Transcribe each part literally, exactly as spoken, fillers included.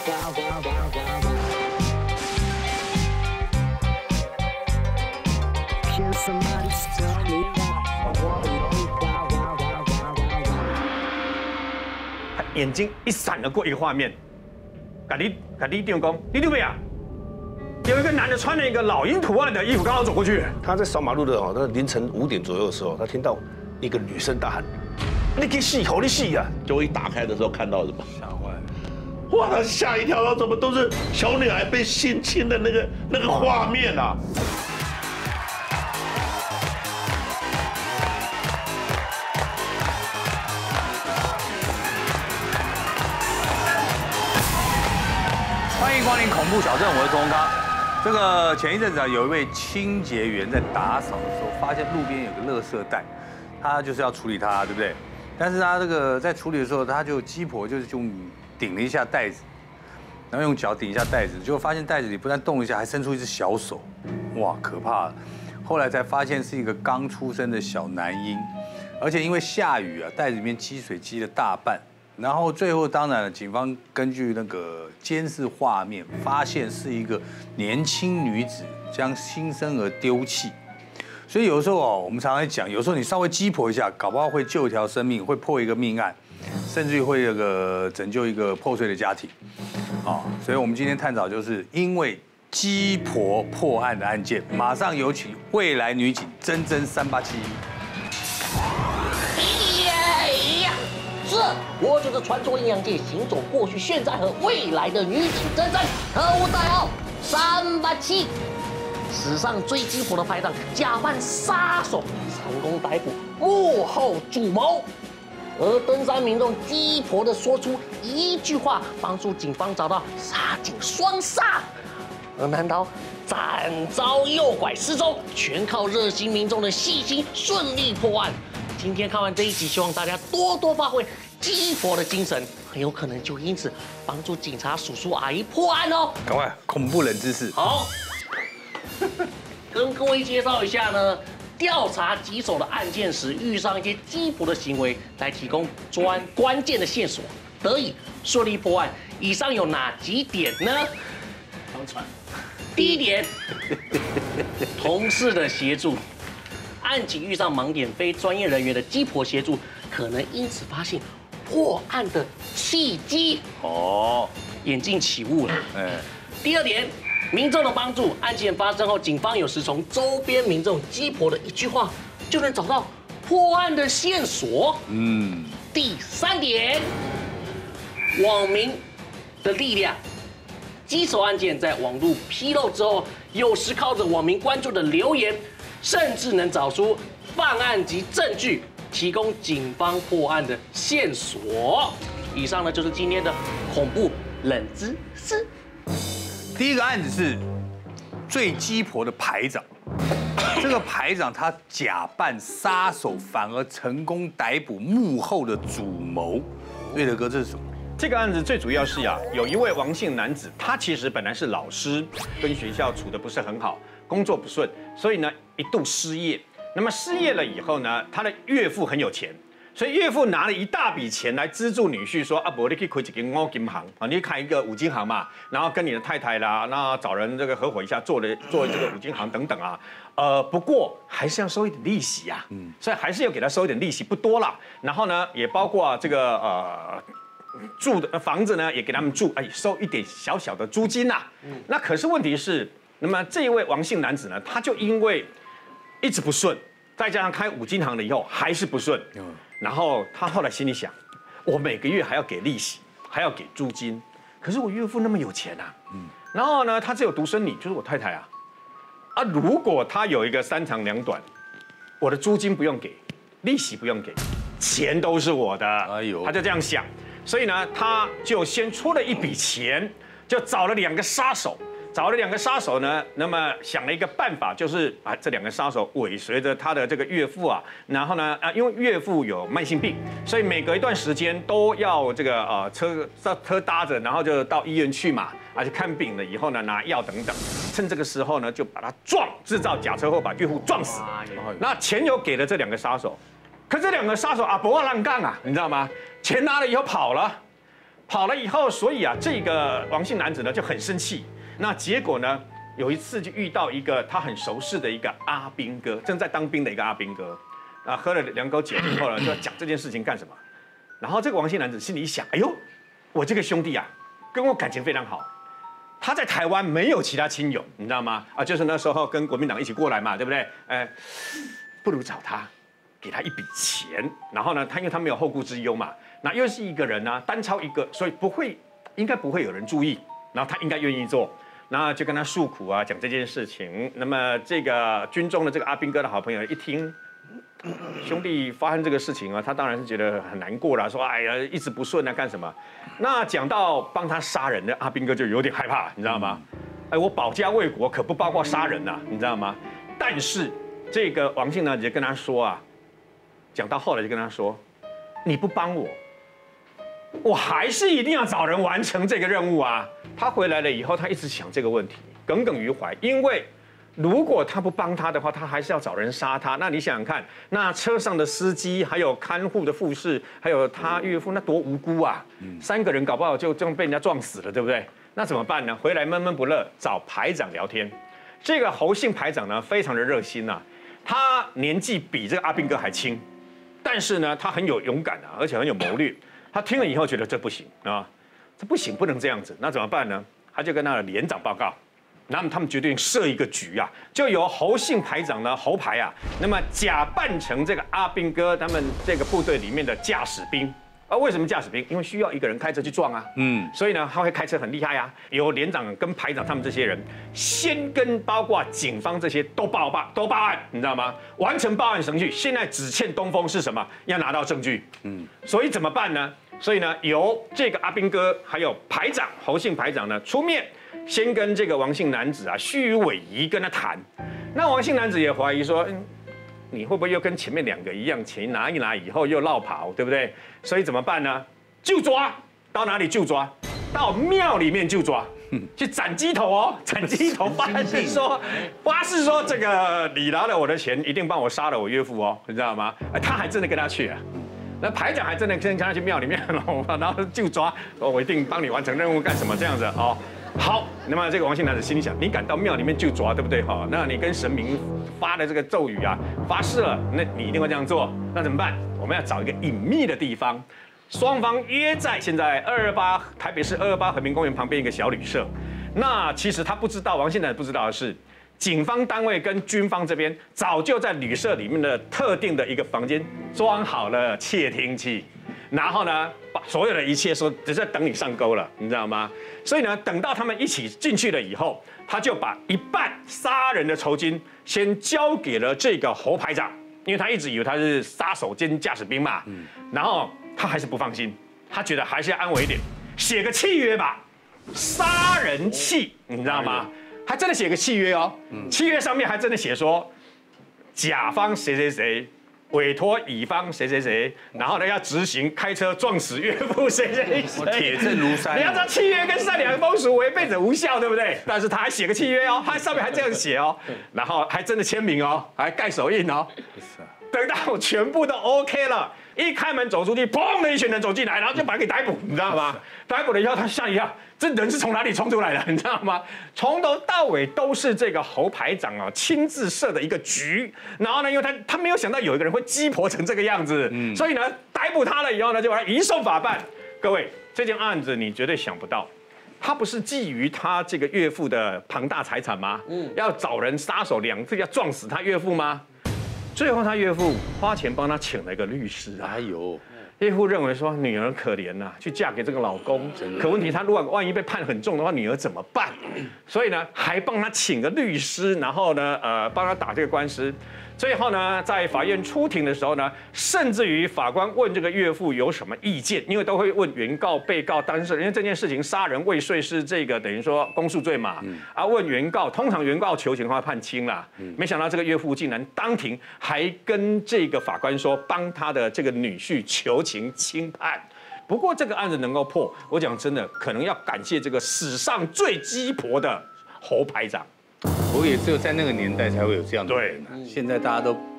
眼睛一闪而过一个画面，赶你赶你电工，你对不对啊？有一个男的穿了一个老鹰图案的衣服，刚好走过去。 他在扫马路的哦，那凌晨五点左右的时候，他听到一个女生大喊：“你给戏，好你戏呀！” 结果一打开的时候看到什么？ 吓坏了！ 哇，他吓一跳，怎么都是小女孩被性侵的那个那个画面啊！ 欢迎光临恐怖小镇，我是钟刚。这个前一阵子啊，有一位清洁员在打扫的时候，发现路边有个垃圾袋，他就是要处理它，对不对？但是他这个在处理的时候，他就鸡婆就是用顶了一下袋子，然后用脚顶一下袋子，结果发现袋子里不但动了一下，还伸出一只小手，哇，可怕了！后来才发现是一个刚出生的小男婴，而且因为下雨啊，袋子里面积水积了大半。然后最后，当然了，警方根据那个监视画面，发现是一个年轻女子将新生儿丢弃。所以有时候哦，我们常常讲，有时候你稍微鸡婆一下，搞不好会救一条生命，会破一个命案，甚至于会那个拯救一个破碎的家庭。啊，所以我们今天探讨就是因为鸡婆破案的案件，马上有请未来女警真真三八七。 是，我就是传说阴阳界行走过去、现在和未来的女警真真，特务代号三八七。史上最鸡婆的拍档，假扮杀手，成功逮捕幕后主谋。而登山民众鸡婆的说出一句话，帮助警方找到杀警双杀。而难道展昭诱拐失踪，全靠热心民众的细心顺利破案？今天看完这一集，希望大家多多发挥鸡婆的精神，很有可能就因此帮助警察叔叔阿姨破案哦。 赶快，恐怖冷知识。 好，跟各位介绍一下呢，调查棘手的案件时遇上一些鸡婆的行为，来提供专关键的线索，得以顺利破案。以上有哪几点呢？ 当船。 第一点，同事的协助。案情遇上盲点，非专业人员的鸡婆协助，可能因此发现破案的契机。哦，眼镜起雾了。哎，第二点，民众的帮助，案件发生后，警方有时从周边民众鸡婆的一句话，就能找到破案的线索。嗯，第三点，网民的力量。鸡手案件在网络披露之后，有时靠着网民关注的留言。甚至能找出犯案及证据，提供警方破案的线索。以上呢就是今天的恐怖冷知识。 第一个案子是最鸡婆的排长，这个排长他假扮杀手，反而成功逮捕幕后的主谋。瑞德哥，这是什么？ 这个案子最主要是呀，有一位王姓男子，他其实本来是老师，跟学校处得不是很好，工作不顺，所以呢一度失业。那么失业了以后呢，他的岳父很有钱，所以岳父拿了一大笔钱来资助女婿，说啊，不，你可以开一间五金行啊，你开一个五金行嘛，然后跟你的太太啦，那找人这个合伙一下做了做这个五金行等等啊。呃，不过还是要收一点利息呀，嗯，所以还是要给他收一点利息，不多啦。然后呢，也包括这个呃。住的房子呢，也给他们住，哎，收一点小小的租金呐、啊。嗯，那可是问题是，那么这一位王姓男子呢，他就因为一直不顺，再加上开五金行了以后还是不顺，嗯，然后他后来心里想，我每个月还要给利息，还要给租金，可是我岳父那么有钱啊，嗯，然后呢，他只有独生女，就是我太太啊，啊，如果他有一个三长两短，我的租金不用给，利息不用给，钱都是我的，哎呦，他就这样想。所以呢，他就先出了一笔钱，就找了两个杀手，找了两个杀手呢，那么想了一个办法，就是把这两个杀手尾随着他的这个岳父啊，然后呢，啊，因为岳父有慢性病，所以每隔一段时间都要这个呃车车搭着，然后就到医院去嘛，而且看病了以后呢，拿药等等，趁这个时候呢，就把他撞，制造假车祸把岳父撞死。那钱有给了这两个杀手。可这两个杀手啊，不要乱干啊，你知道吗？钱拿了以后跑了， 跑了以后，所以啊，这个王姓男子呢就很生气。那结果呢，有一次就遇到一个他很熟识的一个阿兵哥，正在当兵的一个阿兵哥，啊，喝了两口酒以后呢，就要讲这件事情干什么？然后这个王姓男子心里一想，哎呦，我这个兄弟啊，跟我感情非常好。他在台湾没有其他亲友，你知道吗？啊，就是那时候跟国民党一起过来嘛，对不对？哎，不如找他，给他一笔钱，然后呢，他因为他没有后顾之忧嘛，那又是一个人啊，单操一个，所以不会，应该不会有人注意，然后他应该愿意做，然后就跟他诉苦啊，讲这件事情。那么这个军中的这个阿兵哥的好朋友一听，兄弟发生这个事情啊，他当然是觉得很难过啦，说哎呀一直不顺啊，干什么？那讲到帮他杀人的阿兵哥就有点害怕，你知道吗？哎，我保家卫国可不包括杀人呐、啊，你知道吗？但是这个王姓男子就跟他说啊，讲到后来就跟他说，你不帮我，我还是一定要找人完成这个任务啊。他回来了以后，他一直想这个问题，耿耿于怀，因为如果他不帮他的话，他还是要找人杀他。那你想想看，那车上的司机，还有看护的护士，还有他岳父，那多无辜啊！三个人搞不好就这样被人家撞死了，对不对？那怎么办呢？回来闷闷不乐，找排长聊天。这个侯姓排长呢，非常的热心呐、啊，他年纪比这个阿兵哥还轻，但是呢，他很有勇敢啊，而且很有谋略。他听了以后觉得这不行啊，这不行，不能这样子。那怎么办呢？他就跟他的连长报告。那么他们决定设一个局啊，就由侯姓排长呢，侯排啊，那么假扮成这个阿兵哥他们这个部队里面的驾驶兵。啊，为什么驾驶兵？因为需要一个人开车去撞啊。嗯，所以呢，他会开车很厉害啊。由连长跟排长他们这些人，先跟包括警方这些都报报都报案，你知道吗？完成报案程序。现在只欠东风是什么？要拿到证据。嗯，所以怎么办呢？所以呢，由这个阿兵哥还有排长侯姓排长呢出面。先跟这个王姓男子啊虚伪仪跟他谈，那王姓男子也怀疑说，嗯，你会不会又跟前面两个一样，钱拿一拿以后又落跑，对不对？所以怎么办呢？就抓，到哪里就抓，到庙里面就抓，去斩鸡头哦，斩鸡头，发誓说，发誓说这个你拿了我的钱，一定帮我杀了我岳父哦，你知道吗？他还真的跟他去啊。那排长还真的跟他去庙里面，然后就抓，我一定帮你完成任务，干什么这样子哦？好，那么这个王姓男子心里想，你敢到庙里面就抓，对不对？哈，那你跟神明发的这个咒语啊，发誓了，那你一定会这样做。那怎么办？我们要找一个隐秘的地方，双方约在现在二二八台北市二二八和平公园旁边一个小旅社。那其实他不知道，王姓男子不知道的是，警方单位跟军方这边早就在旅社里面的特定的一个房间装好了窃听器。然后呢，把所有的一切说只是等你上钩了，你知道吗？所以呢，等到他们一起进去了以后，他就把一半杀人的酬金先交给了这个侯排长，因为他一直以为他是杀手兼驾驶兵嘛。然后他还是不放心，他觉得还是要安稳一点，写个契约吧，杀人契，你知道吗？还真的写个契约哦，契约上面还真的写说，甲方谁谁谁。委托乙方谁谁谁，然后呢要执行开车撞死岳父谁谁谁， 铁证如山。 你要知道契约跟善良风俗违背者无效，对不对？但是他还写个契约哦，他上面还这样写哦，然后还真的签名哦，还盖手印哦。等到全部都 OK 了，一开门走出去，砰的一群人走进来，然后就把他给逮捕，你知道吗？逮捕了以后，他吓一跳，这人是从哪里冲出来的，你知道吗？从头到尾都是这个侯排长啊亲自设的一个局。然后呢，因为他他没有想到有一个人会鸡婆成这个样子，嗯、所以呢，逮捕他了以后呢，就把他移送法办。各位，这件案子你绝对想不到。他不是觊觎他这个岳父的庞大财产吗？嗯，要找人杀手两次要撞死他岳父吗？最后他岳父花钱帮他请了一个律师。哎呦，岳父认为说女儿可怜呐、啊，去嫁给这个老公，可问题他如果万一被判很重的话，女儿怎么办？所以呢，还帮他请个律师，然后呢，呃，帮他打这个官司。最后呢，在法院出庭的时候呢，甚至于法官问这个岳父有什么意见，因为都会问原告、被告、当事人，因为这件事情杀人未遂是这个等于说公诉罪嘛，嗯、啊问原告，通常原告求情的话判轻啦，嗯、没想到这个岳父竟然当庭还跟这个法官说，帮他的这个女婿求情轻判。不过这个案子能够破，我讲真的，可能要感谢这个史上最鸡婆的侯排长。 我也只有在那个年代才会有这样的人、啊。现在大家都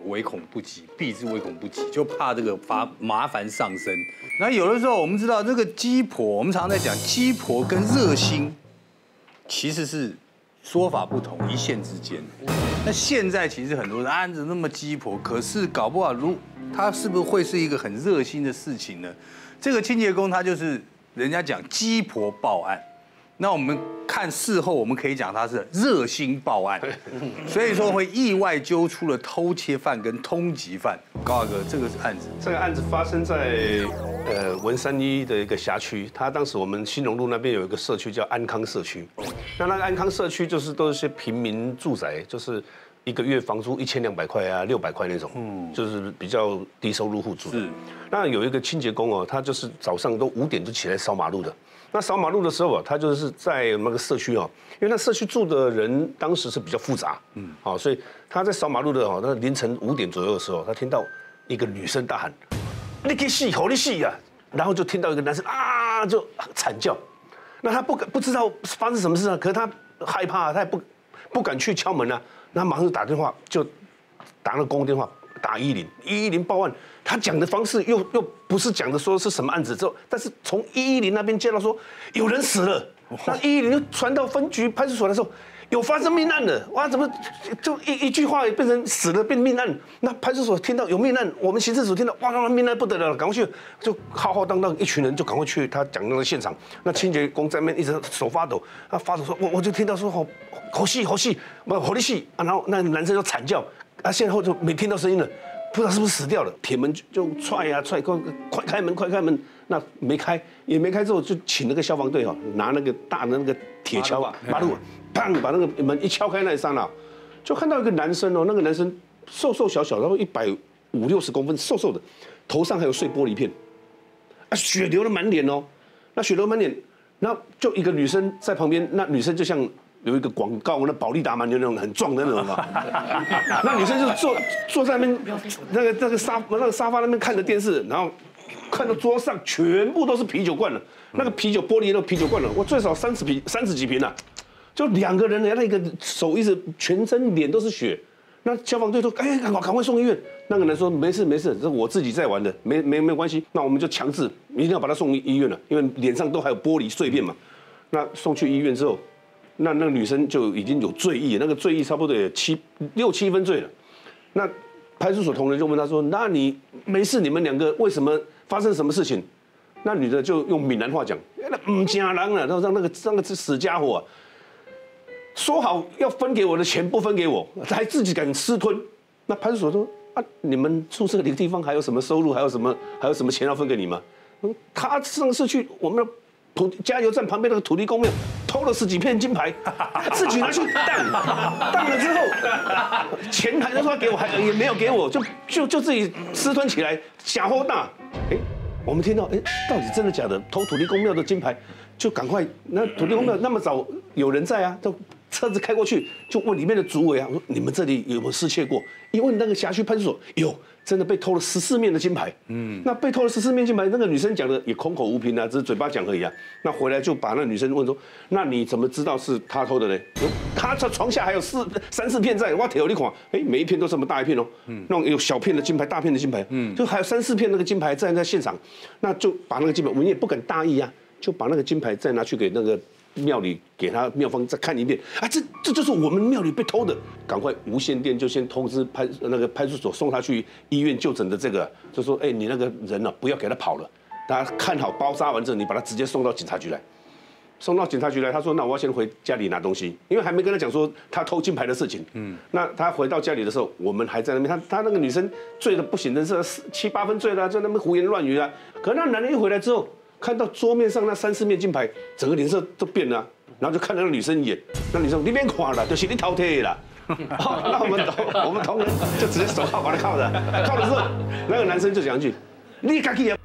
唯恐不及，避之唯恐不及，就怕这个麻麻烦上身。那有的时候我们知道这个鸡婆，我们常常在讲鸡婆跟热心其实是说法不同，一线之间。那现在其实很多人案子那么鸡婆，可是搞不好如他是不是会是一个很热心的事情呢？这个清洁工他就是人家讲鸡婆报案。那我们看事后，我们可以讲他是热心报案，所以说会意外揪出了偷窃犯跟通缉犯。高大哥，这个是案子， 这个案子发生在呃文山一的一个辖区，他当时我们新荣路那边有一个社区叫安康社区，那那个安康社区就是都是些平民住宅，就是一个月房租一千两百块啊，六百块那种，嗯，就是比较低收入户住的。那有一个清洁工哦，他就是早上都五点就起来扫马路的。那扫马路的时候啊，他就是在那个社区哦，因为那社区住的人当时是比较复杂，嗯，好，所以他在扫马路的哦，那凌晨五点左右的时候，他听到一个女生大喊：“你给洗，好你洗呀！”然后就听到一个男生啊就惨叫，那他不敢不知道发生什么事啊，可是他害怕，他也不不敢去敲门啊，那马上就打电话，就打那个公共电话，打一零一一零报案。他讲的方式又又不是讲的说是什么案子之后，但是从一一零那边接到说有人死了，那一一零就传到分局派出所的时候，有发生命案了，哇，怎么就一一句话变成死了变命案？那派出所听到有命案，我们刑事组听到哇，那命案不得了，赶快去，就浩浩荡荡一群人就赶快去他讲那个现场，那清洁工在那边一直手发抖，他发抖说，我我就听到说好好戏好戏，不好力戏啊，然后那个男生就惨叫，啊，现在后就没听到声音了。不知道是不是死掉了，铁门就就踹呀踹，快快开门，快开门！那没开，也没开之后，就请那个消防队哦，拿那个大的那个铁锹，马路，砰，把那个门一敲开那一刹那，就看到一个男生哦，那个男生瘦瘦小小，然后一百五六十公分，瘦瘦的，头上还有碎玻璃片，啊，血流了满脸哦，那血流满脸，然后就一个女生在旁边，那女生就像。有一个广告，那保利达蛮牛那种很壮的那种嘛，那女生就坐坐在那边，那个那个沙那个沙发那边看着电视，然后看到桌上全部都是啤酒罐了，那个啤酒玻璃的啤酒罐了，我最少三十瓶三十几瓶了，就两个人的那个手一直全身脸都是血，那消防队说，哎，赶快赶快送医院。那个人说没事没事，这是我自己在玩的，没没没关系，那我们就强制一定要把他送医院了，因为脸上都还有玻璃碎片嘛。那送去医院之后。那那个女生就已经有醉意，那个醉意差不多有七六七分醉了。那派出所同仁就问她说：“那你没事？你们两个为什么发生什么事情？”那女的就用闽南话讲：“那唔家人啊，然后让那个那个死家伙啊，说好要分给我的钱不分给我，还自己敢私吞。”那派出所说：“啊，你们住这个地方还有什么收入？还有什么还有什么钱要分给你吗？”他上次去我们的土加油站旁边那个土地公庙。偷了十几片金牌，自己拿去当，当了之后，钱还是说给我，还也没有给我，就就就自己私吞起来，假货大。哎，我们听到，哎，到底真的假的？偷土地公庙的金牌，就赶快，那土地公庙那么早有人在啊，都车子开过去，就问里面的主委啊，我说你们这里有没有失窃过？一问那个辖区派出所有。真的被偷了十四面的金牌，嗯，那被偷了十四面金牌，那个女生讲的也空口无凭啊，只是嘴巴讲而已啊。那回来就把那女生问说：“那你怎么知道是她偷的呢？”她在床下还有四三四片在，我挑你看，哎，每一片都这么大一片哦，嗯，那种有小片的金牌、大片的金牌，嗯，就还有三四片那个金牌在在现场，那就把那个金牌，我们也不敢大意啊，就把那个金牌再拿去给那个。庙里给他庙方再看一遍啊，这这就是我们庙里被偷的，赶快无线电就先通知派那个派出所送他去医院就诊的这个，就说哎你那个人呢、啊、不要给他跑了，大家看好包扎完之后，你把他直接送到警察局来，送到警察局来，他说那我要先回家里拿东西，因为还没跟他讲说他偷金牌的事情，嗯，那他回到家里的时候，我们还在那边，他他那个女生醉得不省人事，七八分醉了，在那边胡言乱语啊，可是那男人一回来之后。看到桌面上那三四面金牌，整个脸色都变了，然后就看那个女生一眼，那女生你别看了，就是你偷贴啦。那我们我们同仁就直接手铐把他铐着，铐了之后，那个男生就讲一句：“你自己。”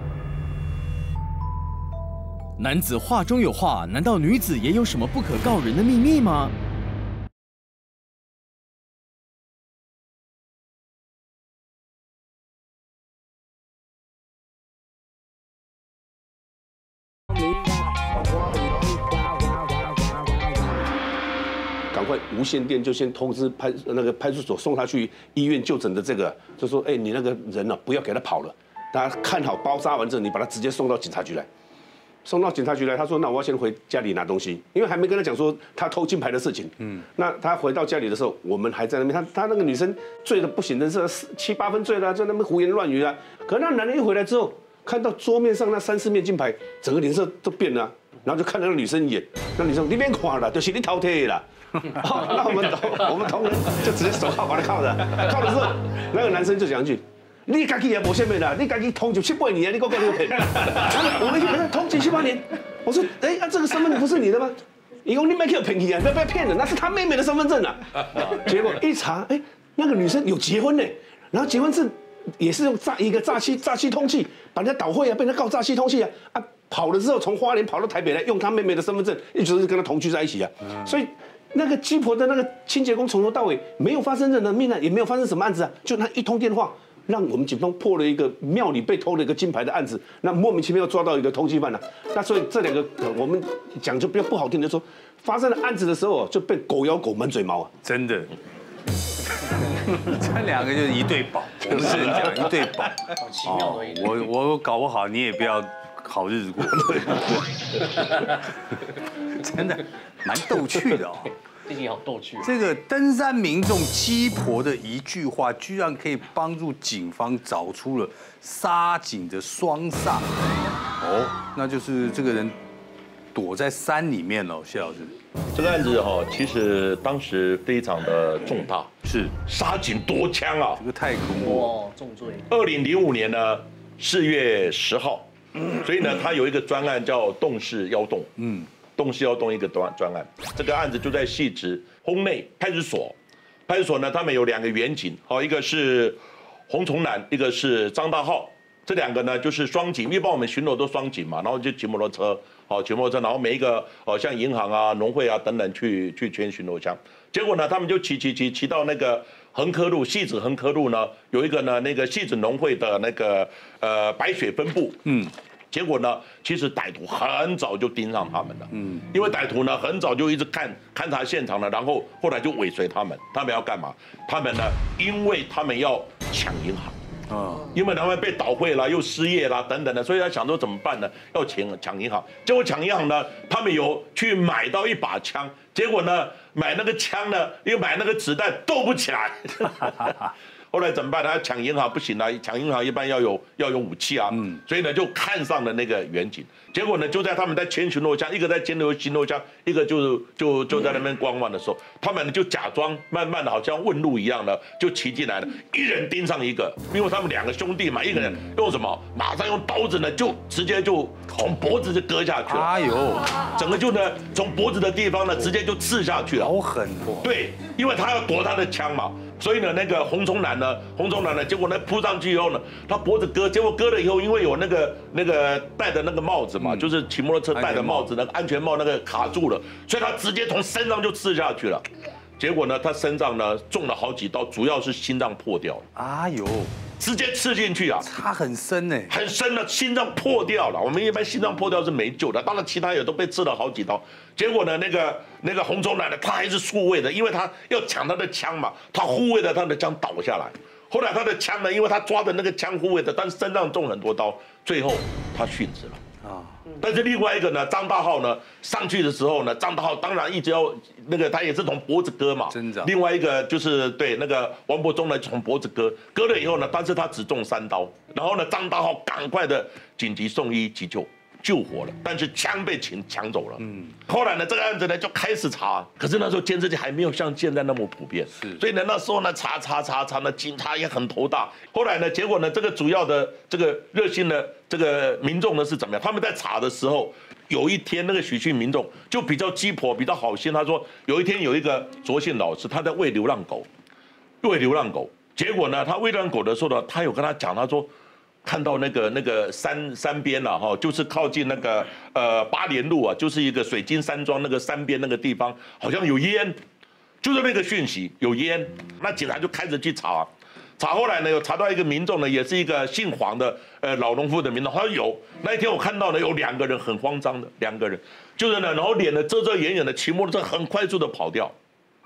男子话中有话，难道女子也有什么不可告人的秘密吗？ 赶赶快无线电就先通知派那个派出所送他去医院就诊的这个，就说哎，你那个人呢、啊、不要给他跑了，大家看好包扎完之后，你把他直接送到警察局来。送到警察局来，他说那我要先回家里拿东西，因为还没跟他讲说他偷金牌的事情。嗯，那他回到家里的时候，我们还在那边，他他那个女生醉得不省人事，七八分醉了，在那边胡言乱语啊。可那男人一回来之后，看到桌面上那三四面金牌，整个脸色都变了，然后就看那个女生一眼，那女生你别看了，就是你偷退啦。哦，那我们同我们同仁就直接手铐把他铐着，铐了之后，那个男生就讲一句。你自己也无什么啦，你自己通缉七八年，你给我讲骗。我们去通缉七八年，我说，哎，啊，这个身份证不是你的吗？以后你没给我骗去啊，不要被骗了，那是他妹妹的身份证啊。结果一查，哎，那个女生有结婚呢，然后结婚证也是用诈一个诈欺诈欺通缉，把人家倒会啊，被人家告诈欺通缉啊，啊，跑了之后从花莲跑到台北来，用他妹妹的身份证，一直是跟他同居在一起啊，所以。那个鸡婆的那个清洁工从头到尾没有发生任何命案，也没有发生什么案子啊，就那一通电话，让我们警方破了一个庙里被偷了一个金牌的案子，那莫名其妙抓到一个通缉犯了、啊。那所以这两个我们讲就比较不好听的说，发生了案子的时候就被狗咬狗满嘴毛啊， 真的。这两个就是一对宝，我们只能讲一对宝。 好奇妙的一对。 我我搞不好，你也不要好日子过。真的蛮逗趣的哦。 这集好逗趣。 这个登山民众鸡婆的一句话，居然可以帮助警方找出了杀警的双煞。哦，那就是这个人躲在山里面了，谢老师。 这个案子哈，其实当时非常的重大， 是杀警夺枪啊， 这个太恐怖了。 哇，重罪。 二零零五年呢，四月十号，所以呢，他有一个专案叫“动势幺动”，嗯。动势要动一个专专案，这个案子就在汐止烘内派出所。派出所呢，他们有两个员警，好，一个是洪崇南，一个是张大浩。这两个呢就是双警，一般我们巡逻都双警嘛，然后就骑摩托车，好，骑摩托车，然后每一个哦像银行啊、农会啊等等去去牵巡逻枪。结果呢，他们就骑骑骑骑到那个横科路，汐止横科路呢有一个呢那个汐止农会的那个呃白雪分部，嗯。结果呢，其实歹徒很早就盯上他们了，嗯，因为歹徒呢很早就一直看勘察现场了，然后后来就尾随他们。他们要干嘛？他们呢，因为他们要抢银行，啊，因为他们被倒会了，又失业啦等等的，所以他想说怎么办呢？要抢抢银行。结果抢银行呢，他们有去买到一把枪，结果呢，买那个枪呢，又买那个子弹斗不起来。后来怎么办？他抢银行不行啊，抢银行一般要有要有武器啊，嗯，所以呢就看上了那个远景。结果呢就在他们在牵巡逻枪，一个在牵巡逻枪，一个就就就在那边观望的时候，他们就假装慢慢的好像问路一样的就骑进来了，一人盯上一个，因为他们两个兄弟嘛，一个人用什么？马上用刀子呢就直接就从脖子就割下去了。哎呦，整个就呢从脖子的地方呢直接就刺下去了， 好狠哦。 对，因为他要夺他的枪嘛。所以呢，那个洪崇南呢，洪崇南呢，结果呢扑上去以后呢，他脖子割，结果割了以后，因为有那个那个戴的那个帽子嘛，嗯、就是骑摩托车戴的帽子，那个安全帽那个卡住了，所以他直接从身上就刺下去了。结果呢，他身上呢中了好几刀，主要是心脏破掉了。哎呦！直接刺进去啊， 插很深呢， 很深的，心脏破掉了。我们一般心脏破掉是没救的，当然其他也都被刺了好几刀。结果呢，那个那个洪忠男呢，他还是护卫的，因为他要抢他的枪嘛，他护卫的他的枪倒下来。后来他的枪呢，因为他抓的那个枪护卫的，但是身上中很多刀，最后他殉职了。啊，但是另外一个呢，张大浩呢上去的时候呢，张大浩当然一直要那个他也是从脖子割嘛， 真的。 另外一个就是对那个王伯忠呢从脖子割，割了以后呢，但是他只中三刀，然后呢张大浩赶快的紧急送医急救。救活了，但是枪被抢抢走了。嗯，后来呢，这个案子呢就开始查，可是那时候监视器还没有像现在那么普遍，是，所以呢那时候呢查查查查呢，警察也很头大。后来呢，结果呢，这个主要的这个热心的这个民众呢是怎么样？他们在查的时候，有一天那个许姓民众就比较鸡婆，比较好心，他说有一天有一个卓姓老师，他在喂流浪狗，喂流浪狗，结果呢，他喂流浪狗的时候呢，他有跟他讲，他说。看到那个那个山山边了哈，就是靠近那个呃八连路啊，就是一个水晶山庄那个山边那个地方，好像有烟，就是那个讯息有烟，那警察就开始去查，查后来呢有查到一个民众呢，也是一个姓黄的呃老农夫的民众，他说有那一天我看到呢有两个人很慌张的两个人，就是呢然后脸呢遮遮掩掩的骑摩托车很快速的跑掉，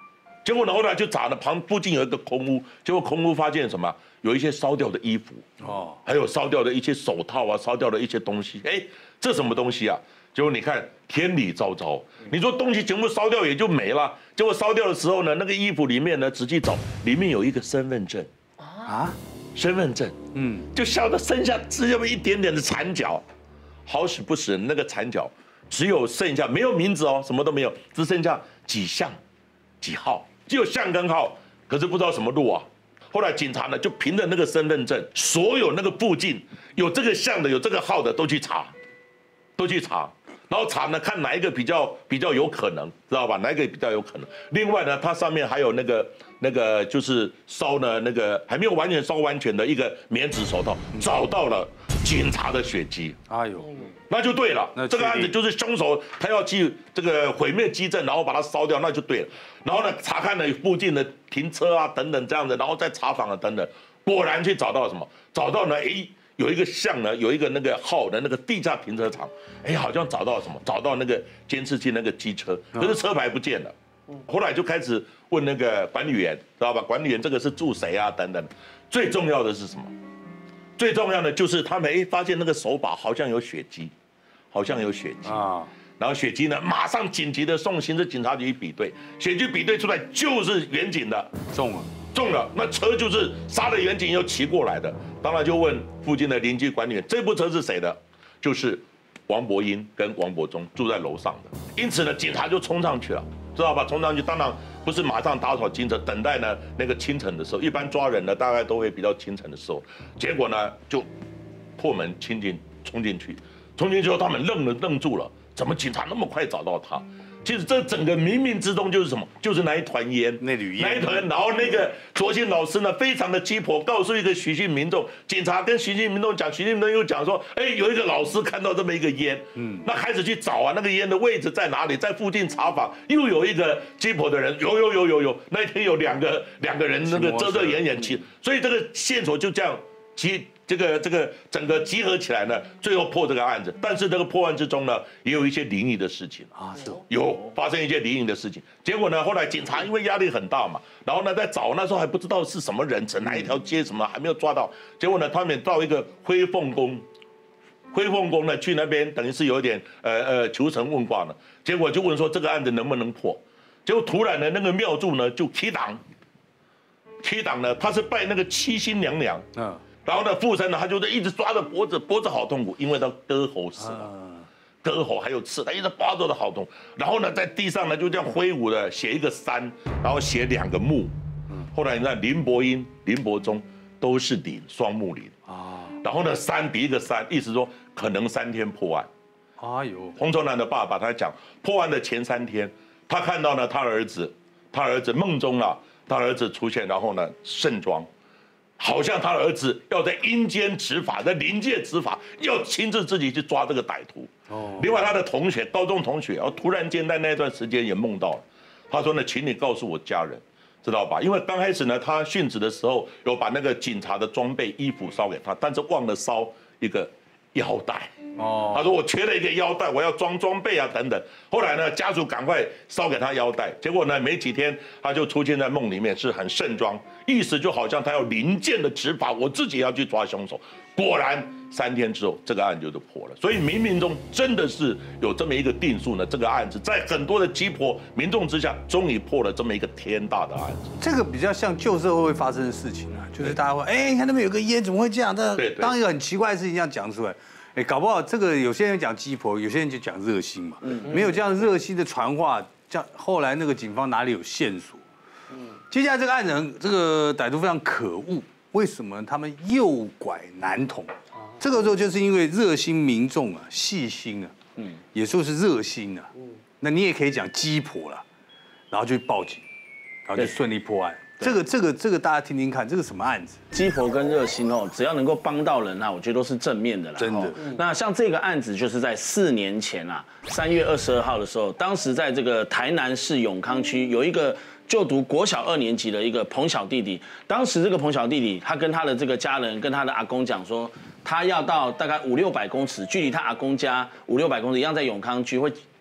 结果呢后来就找了旁附近有一个空屋，结果空屋发现什么？有一些烧掉的衣服哦，还有烧掉的一些手套啊，烧掉的一些东西。哎，这什么东西啊？结果你看天理昭昭，你说东西全部烧掉也就没了。结果烧掉的时候呢，那个衣服里面呢，仔细找，里面有一个身份证啊，身份证，嗯，就烧的剩下只有一点点的残角，好死不死，那个残角只有剩下没有名字哦，什么都没有，只剩下几项、几号，只有项跟号，可是不知道什么路啊。后来警察呢就凭着那个身份证，所有那个附近有这个项的、有这个号的都去查，都去查，然后查呢看哪一个比较比较有可能，知道吧？哪一个比较有可能？另外呢，它上面还有那个那个就是烧呢那个还没有完全烧完全的一个棉质手套，找到了警察的血迹。哎呦！那就对了，这个案子就是凶手他要去这个毁灭基证，然后把它烧掉，那就对了。然后呢，查看了附近的停车啊等等这样子，然后再查访啊等等，果然去找到什么？找到呢，哎，有一个项呢，有一个那个号的那个地下停车场，哎，好像找到什么？找到那个监视器那个机车，可是车牌不见了。后来就开始问那个管理员，知道吧？管理员这个是住谁啊？等等。最重要的是什么？最重要的就是他们哎发现那个手把好像有血迹，好像有血迹啊，然后血迹呢马上紧急的送刑事警察局比对，血迹比对出来就是远景的， 中了， 中了，那车就是杀了远景又骑过来的，当然就问附近的邻居管理员，这部车是谁的？就是王伯英跟王伯忠住在楼上的，因此呢警察就冲上去了，知道吧？冲上去当然不是马上打扫清晨，等待呢那个清晨的时候，一般抓人呢大概都会比较清晨的时候，结果呢就破门侵进冲进去，冲进去后他们愣了愣住了，怎么警察那么快找到他？其实这整个冥冥之中就是什么？就是那一团烟， 那缕烟， 那一团。然后那个卓信老师呢，非常的鸡婆，告诉一个徐姓民众，警察跟徐姓民众讲，徐姓民众又讲说，哎，有一个老师看到这么一个烟，嗯，那开始去找啊，那个烟的位置在哪里？在附近查访，又有一个鸡婆的人，有有有有有，那一天有两个两个人那个遮遮掩掩去，所以这个线索就这样集。这个这个整个集合起来呢，最后破这个案子。但是这个破案之中呢，也有一些灵异的事情啊，是有发生一些灵异的事情。结果呢，后来警察因为压力很大嘛，然后呢在找，那时候还不知道是什么人，哪一条街什么还没有抓到。结果呢，他们到一个辉凤宫，辉凤宫呢去那边等于是有点呃呃求神问卦呢。结果就问说这个案子能不能破？结果突然呢，那个庙祝呢就起档，起档呢他是拜那个七星娘娘，嗯。然后呢，附身呢，他就是一直抓着脖子，脖子好痛苦，因为他割喉死了，割喉还有刺，他一直抓着的好痛。然后呢，在地上呢就这样挥舞的写一个山，然后写两个木。后来你看林伯英、林伯忠都是林，双木林啊。然后呢，三比一个三，意思说可能三天破案。哎呦，洪忠南的爸爸他讲，破案的前三天，他看到呢他儿子，他儿子梦中啊，他儿子出现，然后呢盛装。好像他儿子要在阴间执法，在灵界执法，要亲自自己去抓这个歹徒。哦。另外，他的同学，高中同学，然后突然间在那段时间也梦到了，他说呢，请你告诉我家人，知道吧？因为刚开始呢，他殉职的时候有把那个警察的装备、衣服烧给他，但是忘了烧一个腰带。哦。他说我缺了一个腰带，我要装装备啊等等。后来呢，家属赶快烧给他腰带，结果呢，没几天他就出现在梦里面，是很盛装。意思就好像他要临剑的执法，我自己要去抓凶手。果然三天之后，这个案就就破了。所以冥冥中真的是有这么一个定数呢。这个案子在很多的鸡婆民众之下，终于破了这么一个天大的案子。 这个比较像旧社会会发生的事情啊，就是大家会哎，你看那边有个烟，怎么会这样？但当一个很奇怪的事情这样讲出来，哎，搞不好这个有些人讲鸡婆，有些人就讲热心嘛。嗯，没有这样热心的传话，这样后来那个警方哪里有线索？接下来这个案子，这个歹徒非常可恶，为什么他们诱拐男童？这个时候就是因为热心民众啊，细心啊，嗯，也说是热心啊，嗯，那你也可以讲鸡婆了，然后就报警，然后就顺利破案。这个这个这个大家听听看，这个什么案子？ 鸡婆跟热心哦，只要能够帮到人啊，我觉得都是正面的啦。 真的。 那像这个案子，就是在四年前啊，三月二十二号的时候，当时在这个台南市永康区有一个就读国小二年级的一个彭小弟弟，当时这个彭小弟弟，他跟他的这个家人，跟他的阿公讲说，他要到大概五六百公尺，距离他阿公家五六百公尺一样，在永康区会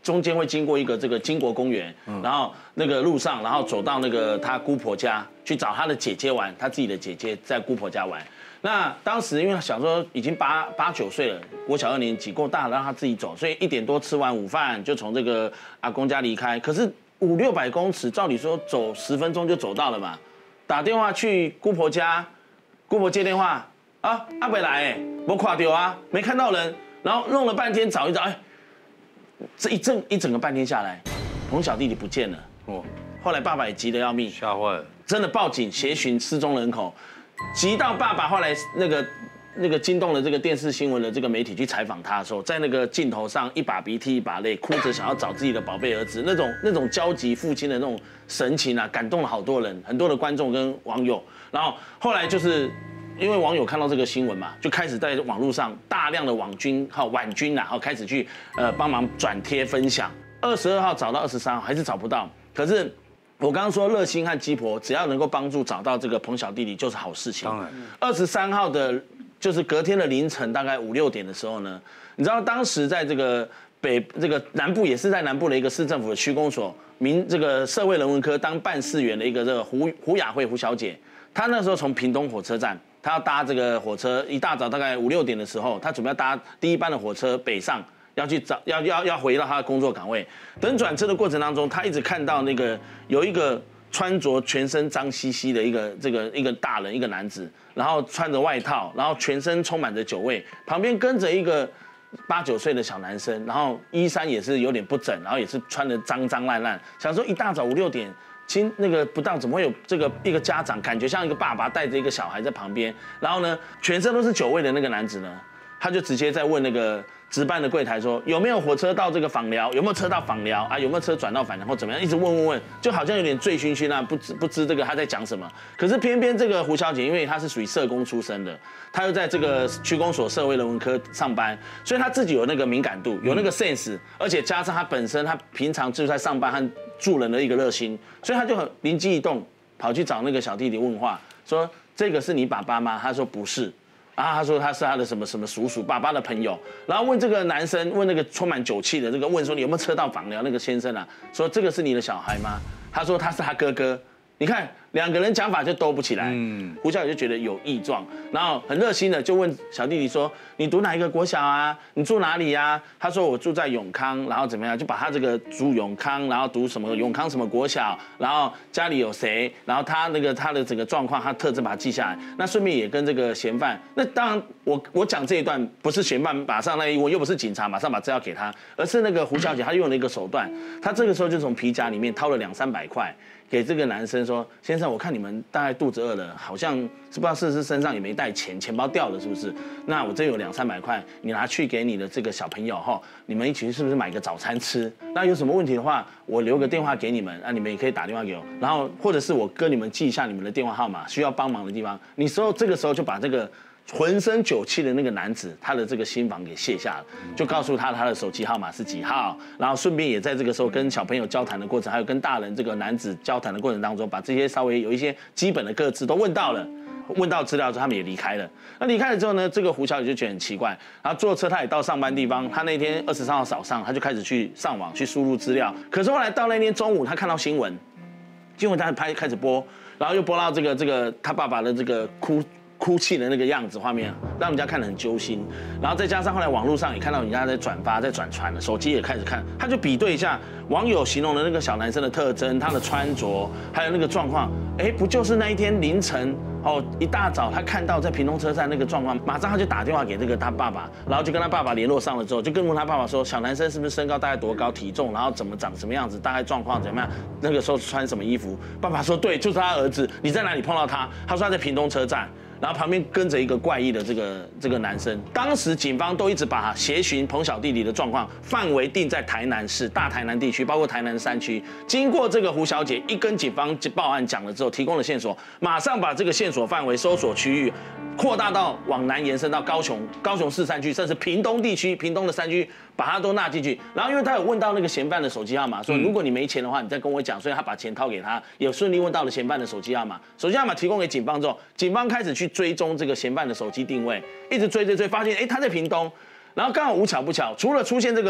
中间会经过一个这个金国公园，然后那个路上，然后走到那个他姑婆家去找他的姐姐玩，他自己的姐姐在姑婆家玩。那当时因为想说已经八八九岁了，国小二年级够大了，让他自己走，所以一点多吃完午饭就从这个阿公家离开。可是五六百公尺，照理说走十分钟就走到了嘛。打电话去姑婆家，姑婆接电话啊，阿北来哎，我垮掉啊，没看到人，然后弄了半天找一找，哎，这一整一整个半天下来，彭小弟弟不见了。哦，后来爸爸也急得要命， 吓坏了， 真的报警协寻失踪人口。急到爸爸后来那个那个惊动了这个电视新闻的这个媒体去采访他的时候，在那个镜头上一把鼻涕一把泪，哭着想要找自己的宝贝儿子，那种那种焦急父亲的那种神情啊，感动了好多人，很多的观众跟网友。然后后来就是因为网友看到这个新闻嘛，就开始在网络上大量的网军哈婉军呐，好开始去呃帮忙转贴分享。二十二号找到二十三号还是找不到，可是。我刚刚说乐心和鸡婆只要能够帮助找到这个彭小弟弟就是好事情。当然，二十三号的，就是隔天的凌晨大概五六点的时候呢，你知道当时在这个北这个南部也是在南部的一个市政府的区公所民这个社会人文科当办事员的一个这个胡胡雅慧胡小姐，她那时候从屏东火车站，她要搭这个火车，一大早大概五六点的时候，她准备要搭第一班的火车北上。要去找要要要回到他的工作岗位，等转车的过程当中，他一直看到那个有一个穿着全身脏兮兮的一个这个一个大人一个男子，然后穿着外套，然后全身充满着酒味，旁边跟着一个八九岁的小男生，然后衣衫也是有点不整，然后也是穿得脏脏烂烂，想说一大早五六点。亲，那个不到怎么会有这个一个家长，感觉像一个爸爸带着一个小孩在旁边，然后呢，全身都是酒味的那个男子呢，他就直接在问那个值班的柜台说有没有火车到这个访寮，有没有车到访寮啊，有没有车转到访寮或怎么样，一直问问问，就好像有点醉醺醺啊，不知不知这个他在讲什么。可是偏偏这个胡小姐，因为她是属于社工出身的，她又在这个区公所社会人文科上班，所以她自己有那个敏感度，有那个 sense， 而且加上她本身她平常就在上班和助人的一个热心，所以她就很灵机一动，跑去找那个小弟弟问话，说这个是你爸爸吗？他说不是。啊，他说他是他的什么什么叔叔爸爸的朋友，然后问这个男生，问那个充满酒气的这个，问说你有没有车到访寮那个先生啊？说这个是你的小孩吗？他说他是他哥哥。你看两个人讲法就兜不起来，嗯，胡小姐就觉得有异状，然后很热心的就问小弟弟说：“你读哪一个国小啊？你住哪里呀？”他说：“我住在永康。”然后怎么样？就把他这个住永康，然后读什么永康什么国小，然后家里有谁，然后他那个他的整个状况，他特征把它记下来。那顺便也跟这个嫌犯，那当然我我讲这一段不是嫌犯马上那一问，又不是警察马上把资料给他，而是那个胡小姐她用了一个手段，她这个时候就从皮夹里面掏了两三百块。给这个男生说，先生，我看你们大概肚子饿了，好像是不知道是不是身上也没带钱，钱包掉了是不是？那我这有两三百块，你拿去给你的这个小朋友哈，你们一起是不是买个早餐吃？那有什么问题的话，我留个电话给你们，那你们也可以打电话给我，然后或者是我跟你们记一下你们的电话号码，需要帮忙的地方，你时候这个时候就把这个。浑身酒气的那个男子，他的这个心防给卸下了，就告诉他他的手机号码是几号，然后顺便也在这个时候跟小朋友交谈的过程，还有跟大人这个男子交谈的过程当中，把这些稍微有一些基本的个资都问到了，问到资料之后，他们也离开了。那离开了之后呢，这个胡小姐就觉得很奇怪，然后坐车他也到上班地方，他那天二十三号早上他就开始去上网去输入资料，可是后来到那天中午，他看到新闻，新闻他拍开始播，然后又播到这个这个他爸爸的这个哭。哭泣的那个样子画面，让人家看得很揪心。然后再加上后来网络上也看到人家在转发、在转传了，手机也开始看，他就比对一下网友形容的那个小男生的特征、他的穿着，还有那个状况，哎，不就是那一天凌晨哦，一大早他看到在屏东车站那个状况，马上他就打电话给这个他爸爸，然后就跟他爸爸联络上了之后，就跟问他爸爸说，小男生是不是身高大概多高、体重，然后怎么长什么样子，大概状况怎么样，那个时候穿什么衣服？爸爸说对，就是他儿子。你在哪里碰到他？他说他在屏东车站。然后旁边跟着一个怪异的这个这个男生，当时警方都一直把协寻彭小弟弟的状况范围定在台南市、大台南地区，包括台南山区。经过这个胡小姐一跟警方报案讲了之后，提供了线索，马上把这个线索范围、搜索区域扩大到往南延伸到高雄、高雄市山区，甚至屏东地区、屏东的山区，把它都纳进去。然后因为他有问到那个嫌犯的手机号码，说如果你没钱的话，你再跟我讲，所以他把钱掏给他，也顺利问到了嫌犯的手机号码。手机号码提供给警方之后，警方开始去追踪这个嫌犯的手机定位，一直追追追，发现哎他在屏东，然后刚好无巧不巧，除了出现这个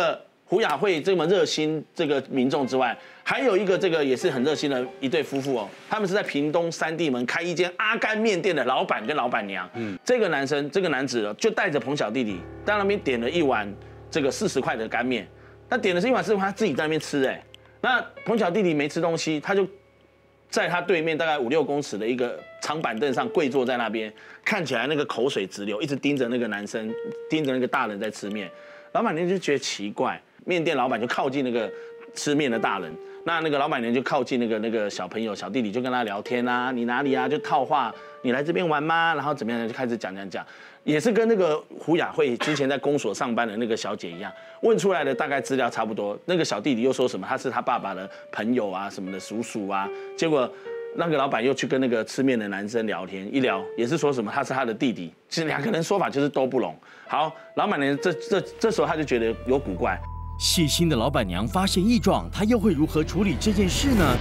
胡雅慧这么热心这个民众之外，还有一个这个也是很热心的一对夫妇哦，他们是在屏东三地门开一间阿甘面店的老板跟老板娘。嗯，这个男生这个男子就带着彭小弟弟在那边点了一碗这个四十块的干面，那点的是一碗四十块，他自己在那边吃哎。那彭小弟弟没吃东西，他就在他对面大概五六公尺的一个长板凳上跪坐在那边，看起来那个口水直流，一直盯着那个男生，盯着那个大人在吃面。老板娘就觉得奇怪，面店老板就靠近那个吃面的大人，那那个老板娘就靠近那个那个小朋友小弟弟，就跟他聊天啊，你哪里啊？就套话，你来这边玩吗？然后怎么样？就开始讲讲讲，也是跟那个胡雅慧之前在公所上班的那个小姐一样，问出来的大概资料差不多。那个小弟弟又说什么他是他爸爸的朋友啊，什么的叔叔啊，结果。那个老板又去跟那个吃面的男生聊天，一聊也是说什么他是他的弟弟，其实两个人说法就是都不拢。好，老板娘这这这时候他就觉得有古怪。 细心的老板娘发现异状，她又会如何处理这件事呢？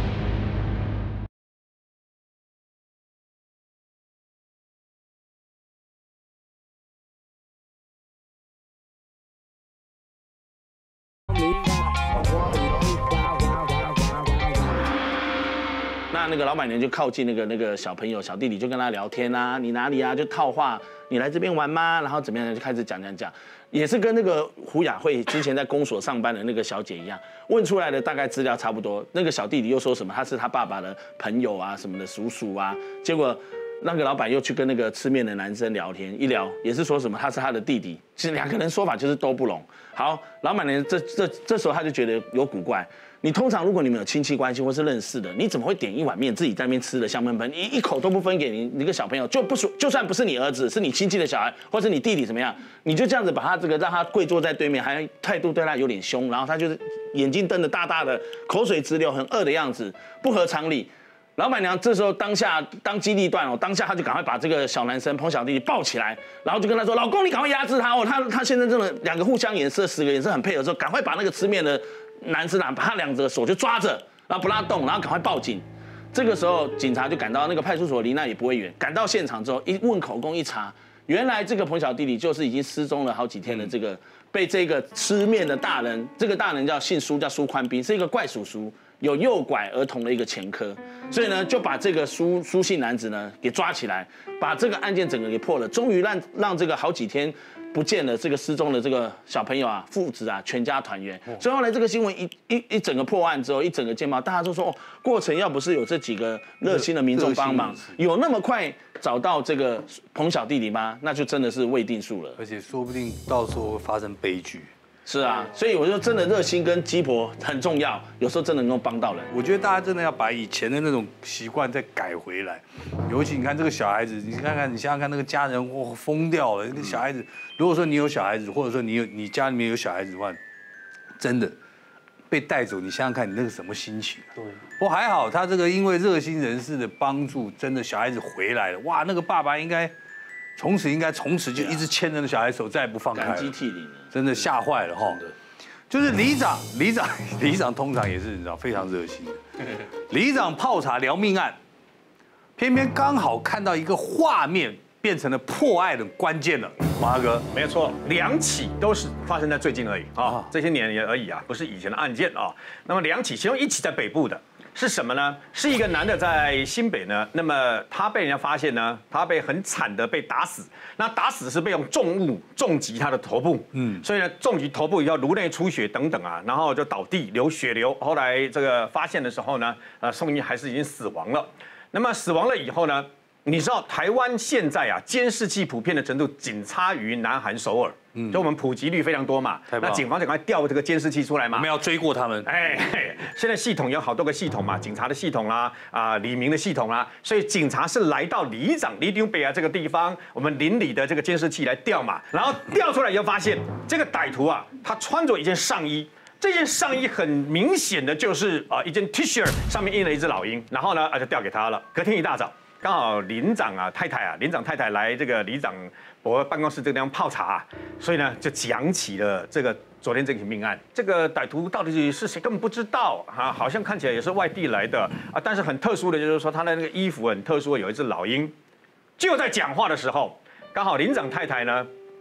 那那个老板娘就靠近那个那个小朋友小弟弟，就跟他聊天啊，你哪里啊？就套话，你来这边玩吗？然后怎么样？就开始讲讲讲，也是跟那个胡雅慧之前在公所上班的那个小姐一样，问出来的大概资料差不多。那个小弟弟又说什么他是他爸爸的朋友啊，什么的叔叔啊，结果。那个老板又去跟那个吃面的男生聊天，一聊也是说什么他是他的弟弟，其实两个人说法就是都不拢。好，老板娘这这这时候他就觉得有古怪。你通常如果你们有亲戚关系或是认识的，你怎么会点一碗面自己在那边吃的香喷喷，一一口都不分给你那个小朋友，就不说就算不是你儿子，是你亲戚的小孩或者你弟弟怎么样，你就这样子把他这个让他跪坐在对面，还态度对他有点凶，然后他就是眼睛瞪得大大的，口水直流，很饿的样子，不合常理。老板娘这时候当下当机立断哦，当下他就赶快把这个小男生彭小弟弟抱起来，然后就跟他说：“老公，你赶快压制他哦，他他现在真的两个互相眼色，十个眼色很配合之后，赶快把那个吃面的男生啊，把他两个手就抓着，然后不让他动，然后赶快报警。”这个时候警察就赶到那个派出所，离那也不会远。赶到现场之后，一问口供一查，原来这个彭小弟弟就是已经失踪了好几天的这个被这个吃面的大人，这个大人叫姓苏，叫苏宽斌，是一个怪叔叔。有诱拐儿童的一个前科，所以呢就把这个苏苏姓男子呢给抓起来，把这个案件整个给破了，终于让让这个好几天不见了这个失踪的这个小朋友啊父子啊全家团圆。所以后来这个新闻一一一整个破案之后，一整个见报，大家都说哦，过程要不是有这几个热心的民众帮忙，有那么快找到这个彭小弟弟吗？那就真的是未定数了， 而且说不定到时候会发生悲剧。 是啊，所以我说真的热心跟鸡婆很重要，有时候真的能够帮到人。 我觉得大家真的要把以前的那种习惯再改回来，尤其你看这个小孩子，你看看你想想看那个家人，哇疯掉了。那个小孩子，如果说你有小孩子，或者说你有你家里面有小孩子的话，真的被带走，你想想看你那个什么心情？对。不过还好，他这个因为热心人士的帮助，真的小孩子回来了，哇，那个爸爸应该。从此应该从此就一直牵着那小孩手，再也不放开了。 感激涕零， 真的吓坏了哈。就是里长，里长，里长通常也是你知道非常热心的。里长泡茶聊命案，偏偏刚好看到一个画面，变成了破案的关键了。马哥， 没错，两起都是发生在最近而已啊，这些年也而已啊，不是以前的案件啊。那么两起，其中一起在北部的。是什么呢？是一个男的在新北呢，那么他被人家发现呢，他被很惨的被打死。那打死是被用重物重击他的头部，嗯，所以呢重击头部以后颅内出血等等啊，然后就倒地流血流。后来这个发现的时候呢，呃，送医还是已经死亡了。那么死亡了以后呢，你知道台湾现在啊监视器普遍的程度仅差于南韩首尔。嗯，就我们普及率非常多嘛，那警方就赶快调这个监视器出来嘛， 我们要追过他们。 哎，现在系统有好多个系统嘛，警察的系统啦，啊，李明的系统啦，所以警察是来到里长里长北啊这个地方，我们邻里的这个监视器来调嘛，然后调出来以后发现这个歹徒啊，他穿着一件上衣。这件上衣很明显的就是啊一件 T 恤，上面印了一只老鹰，然后呢啊就调给他了。隔天一大早，刚好林长啊太太啊，林长太太来这个里长伯办公室这个地方泡茶、啊，所以呢就讲起了这个昨天这起命案。这个歹徒到底是谁根本不知道啊，好像看起来也是外地来的啊，但是很特殊的就是说他的那个衣服很特殊，有一只老鹰。就在讲话的时候，刚好林长太太呢。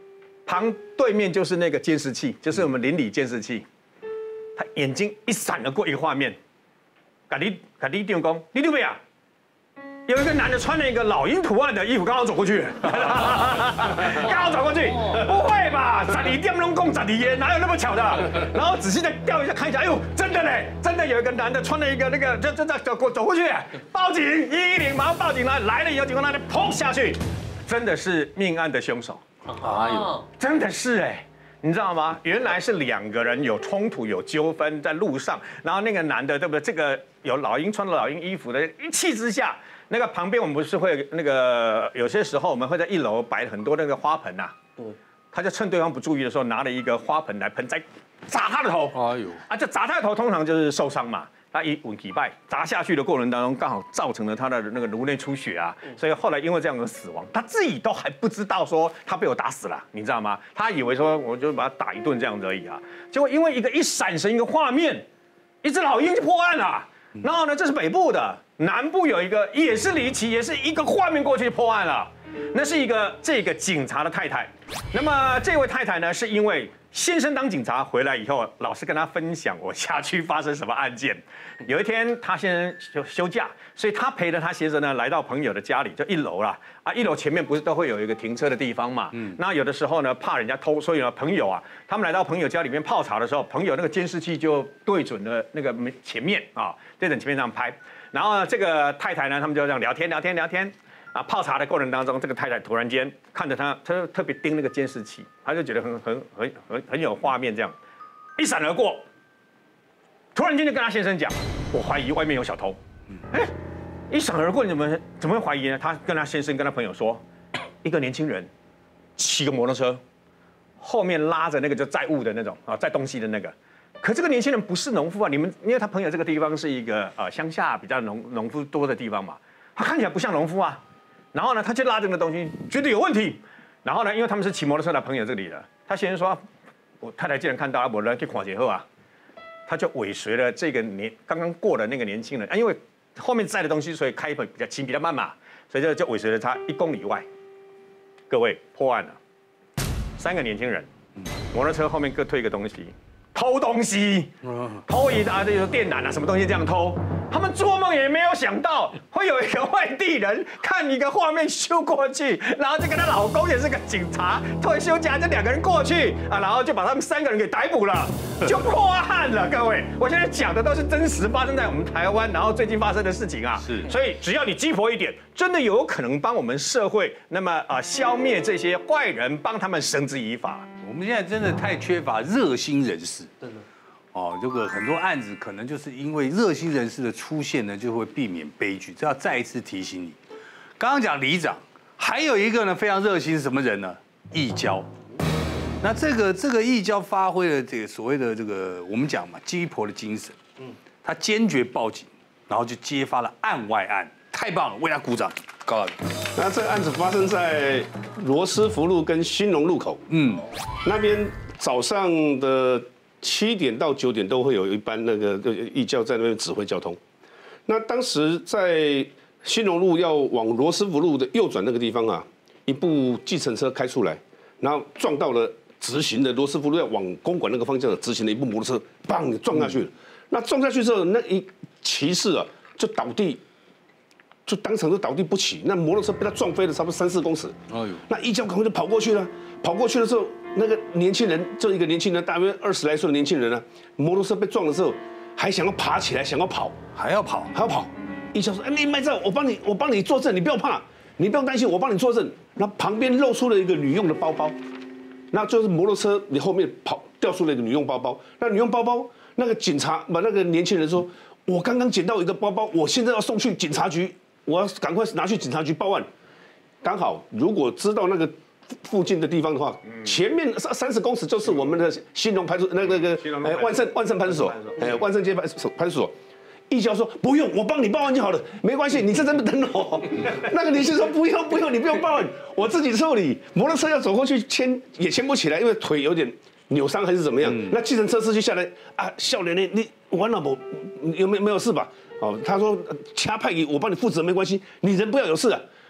旁对面就是那个监视器，就是我们邻里监视器。他眼睛一闪而过一个画面，赶你赶你电工，你对不对啊？有一个男的穿了一个老鹰图案的衣服，刚好走过去，刚好走过去，不会吧？十二点钟共十二耶，哪有那么巧的？然后仔细再调一下看一下，哎呦，真的嘞，真的有一个男的穿了一个那个，就就在走过走过去，报警一一零，马上报警来，来了以后，警官那里砰下去，真的是命案的凶手， 哎呦， 真的是哎。你知道吗？原来是两个人有冲突、有纠纷在路上，然后那个男的，对不对？这个有老鹰穿了老鹰衣服的，一气之下，那个旁边我们不是会那个有些时候我们会在一楼摆很多那个花盆呐、啊，对，他就趁对方不注意的时候，拿了一个花盆来盆栽砸他的头，哎呦，啊，就砸他的头，通常就是受伤嘛。他一稳几拜砸下去的过程当中，刚好造成了他的那个颅内出血啊，所以后来因为这样而死亡。他自己都还不知道说他被我打死了，你知道吗？他以为说我就把他打一顿这样子而已啊，结果因为一个一闪神一个画面，一只老鹰就破案了。然后呢，这是北部的，南部有一个也是离奇，也是一个画面过去破案了。那是一个这个警察的太太，那么这位太太呢，是因为先生当警察回来以后，老是跟他分享我辖区发生什么案件。有一天他先生休休假，所以他陪着他先生呢来到朋友的家里，就一楼啦。啊，一楼前面不是都会有一个停车的地方嘛？嗯，那有的时候呢怕人家偷，所以呢朋友啊，他们来到朋友家里面泡茶的时候，朋友那个监视器就对准了那个前面啊，对准前面这样拍。然后呢，这个太太呢，他们就这样聊天聊天聊天。啊，泡茶的过程当中，这个太太突然间看着他，他就特别盯那个监视器，他就觉得很很很很很有画面，这样一闪而过。突然间就跟他先生讲：“我怀疑外面有小偷。”哎，一闪而过，你怎么怎么会怀疑呢？他跟他先生跟他朋友说，一个年轻人骑个摩托车，后面拉着那个就载物的那种啊，载东西的那个。可这个年轻人不是农夫啊，你们因为他朋友这个地方是一个呃乡下比较农农夫多的地方嘛，他看起来不像农夫啊。然后呢，他就拉这个东西，觉得有问题。然后呢，因为他们是骑摩托车来朋友这里的，他先生说：“我太太既然看到了，我来去看以后啊，他就尾随了这个年刚刚过的那个年轻人啊，因为后面载的东西，所以开比较轻比较慢嘛，所以就就尾随了他一公里外。各位破案了，三个年轻人，摩托车后面各推一个东西。”偷东西，偷一大堆电缆啊，什么东西这样偷，他们做梦也没有想到会有一个外地人看一个画面修过去，然后就跟她老公也是个警察，退休假，这两个人过去啊，然后就把他们三个人给逮捕了，就破案了。各位，我现在讲的都是真实发生在我们台湾，然后最近发生的事情啊，是，所以只要你鸡婆一点，真的有可能帮我们社会，那么啊消灭这些坏人，帮他们绳之以法。 我们现在真的太缺乏热心人士，真的。哦，这个很多案子可能就是因为热心人士的出现呢，就会避免悲剧。这要再一次提醒你。刚刚讲里长，还有一个呢非常热心是什么人呢？义交。那这个这个义交发挥了这个所谓的这个我们讲嘛鸡婆的精神，嗯，他坚决报警，然后就揭发了案外案，太棒了，为他鼓掌。高老， 那这个案子发生在罗斯福路跟兴隆路口，嗯，那边早上的七点到九点都会有一班那个义教在那边指挥交通。那当时在兴隆路要往罗斯福路的右转那个地方啊，一部计程车开出来，然后撞到了直行的罗斯福路要往公馆那个方向的直行的一部摩托车，砰撞下去了。嗯、那撞下去之后，那一骑士啊就倒地。就当场就倒地不起，那摩托车被他撞飞了差不多三四公尺。哎呦，那义交赶快就跑过去了。跑过去的时候，那个年轻人，就一个年轻人，大约二十来岁的年轻人呢，摩托车被撞的时候，还想要爬起来，想要跑， 还要跑， 还要跑。义交说：“哎，你慢着，我帮你，我帮你作证，你不要怕，你不用担心，我帮你作证。”那旁边露出了一个女用的包包，那就是摩托车你后面跑掉出了一个女用包包。那女用包包，那个警察把那个年轻人说：“我刚刚捡到一个包包，我现在要送去警察局。”我要赶快拿去警察局报案。刚好，如果知道那个附近的地方的话，前面三十公尺就是我们的兴隆派出那那个哎万盛万盛派出所，哎万盛街派出派出所。义交说不用，我帮你报案就好了，没关系，你在这边等我。那个女士说不用不用，你不用报案，我自己处理。摩托车要走过去牵也牵不起来，因为腿有点扭伤还是怎么样。嗯、那计程车司机下来啊，少年呢，你完了不？有没有没有事吧？哦，他说掐派给我帮你负责没关系，你人不要有事啊。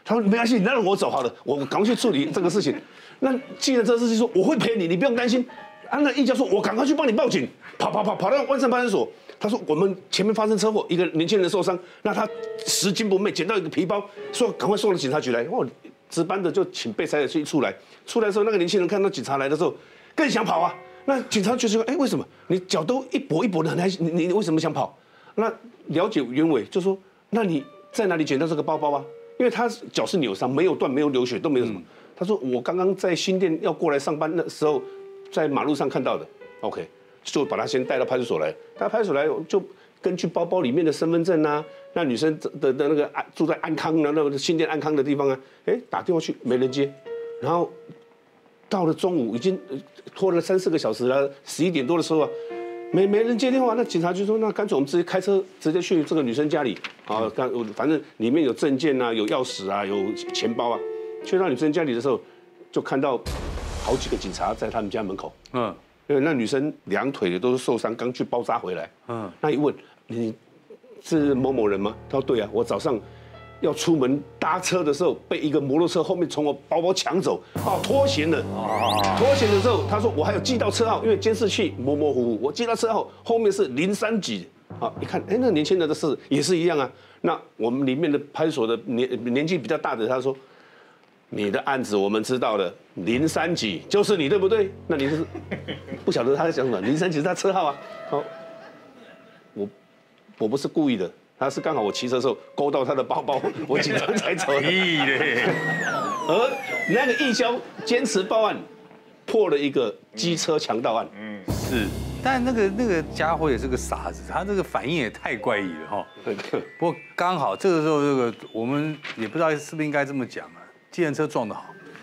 他说没关系，你让我走好了，我赶快去处理这个事情。那计程车司机说我会陪你，你不用担心。啊，那一家说我赶快去帮你报警，跑跑跑跑到万盛派出所。他说我们前面发生车祸，一个年轻人受伤，那他拾金不昧，捡到一个皮包，说赶快送到警察局来。哦，值班的就请被裁者去出来，出来的时候那个年轻人看到警察来的时候更想跑啊。那警察就说，哎，为什么你脚都一跛一跛的，很你你为什么想跑？那了解原委就说，那你在哪里捡到这个包包啊？因为他脚是扭伤，没有断，没有流血，都没有什么。嗯、他说我刚刚在新店要过来上班的时候，在马路上看到的。OK。就把他先带到派出所来，带到派出所来就根据包包里面的身份证啊，那女生的的那个住在安康啊，那个新店安康的地方啊，哎打电话去没人接，然后到了中午已经拖了三四个小时了，十一点多的时候啊，没没人接电话，那警察就说那干脆我们直接开车直接去这个女生家里啊，反正里面有证件啊，有钥匙啊，有钱包啊，去到女生家里的时候，就看到好几个警察在他们家门口，嗯。因为那女生两腿也都是受伤，刚去包扎回来。嗯，那一问你是某某人吗？他说对啊，我早上要出门搭车的时候，被一个摩托车后面从我包包抢走，哦，脱险了。脱险的时候，他说我还有记到车号，因为监视器模模糊糊，我记到车号后面是零三几。啊，一看，哎，那年轻人的事也是一样啊。那我们里面的派出所的年年纪比较大的，他说。你的案子我们知道了，零三几就是你对不对？那你是不晓得他在讲什么？零三几是他车号啊。好，我我不是故意的，他是刚好我骑车的时候勾到他的包包，我紧张才走的。而那个义交坚持报案，破了一个机车强盗案。嗯， 是。但那个那个家伙也是个傻子，他这个反应也太怪异了哈。不过刚好这个时候，这个我们也不知道是不是应该这么讲啊。计程车撞得好，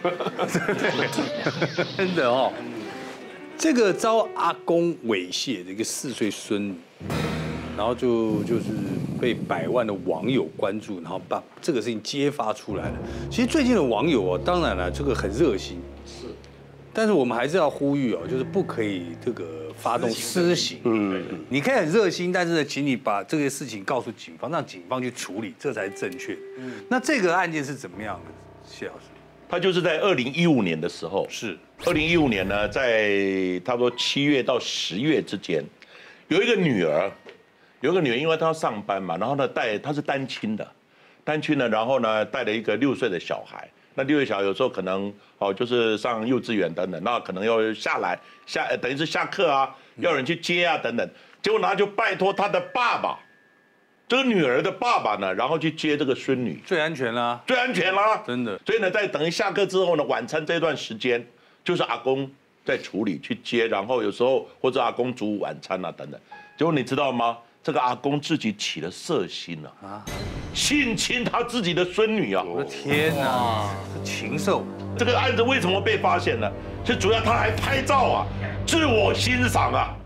真的哦。这个遭阿公猥亵的一个四岁孙女，然后就就是被百万的网友关注，然后把这个事情揭发出来了。其实最近的网友哦，当然了，这个很热心，是，但是我们还是要呼吁哦，就是不可以这个发动私刑。嗯，你可以很热心，但是呢，请你把这个事情告诉警方，让警方去处理，这才是正确的。嗯，那这个案件是怎么样的？谢老师， 他就是在二零一五年的时候， 是二零一五年呢，在差不多七月到十月之间，有一个女儿，有一个女儿，因为她要上班嘛，然后呢带她是单亲的，单亲呢，然后呢带了一个六岁的小孩，那六岁小孩有时候可能哦就是上幼稚园等等，那可能要下来下等于是下课啊，要人去接啊等等，结果呢他就拜托他的爸爸。这个女儿的爸爸呢，然后去接这个孙女， 最安全啦， 最安全啦， 真的。 所以呢，在等于下课之后呢，晚餐这段时间，就是阿公在处理去接，然后有时候或者阿公煮晚餐啊等等。结果你知道吗？这个阿公自己起了色心了啊，性侵他自己的孙女啊！ 我的天哪，这禽兽！ 这个案子为什么被发现呢？是主要他还拍照啊，自我欣赏啊。